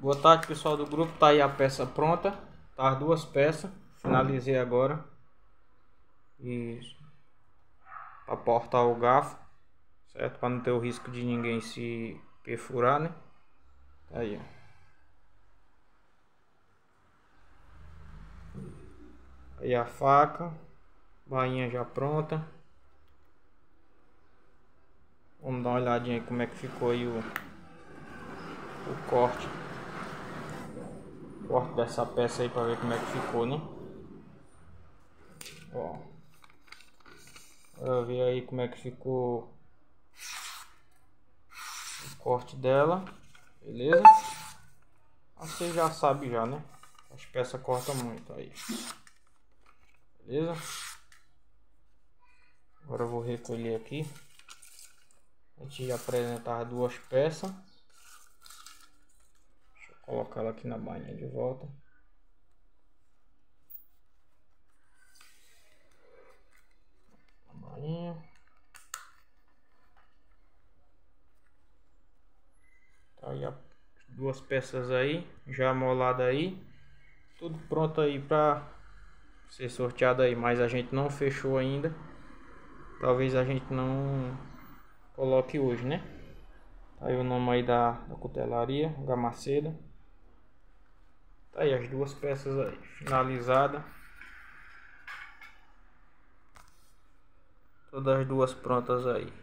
Boa tarde, pessoal do grupo. Tá aí a peça pronta. Tá as duas peças. Finalizei agora. E para portar o garfo, certo? Para não ter o risco de ninguém se perfurar, né? Tá aí, ó. Aí a faca, bainha já pronta. Vamos dar uma olhadinha aí como é que ficou aí o corte. O corte dessa peça aí para ver como é que ficou, né? Ó. Bora ver aí como é que ficou o corte dela. Beleza? Você já sabe já, né? As peças cortam muito aí. Beleza? Agora eu vou recolher aqui. A gente já apresentar duas peças. Deixa eu colocar ela aqui na bainha de volta. A bainha. Tá aí as duas peças aí, já amolada aí. Tudo pronto aí para ser sorteado aí, mas a gente não fechou ainda. Talvez a gente não coloque hoje, né? Tá aí o nome aí da cutelaria, Gamaceda. Tá aí as duas peças aí, finalizada. Todas as duas prontas aí.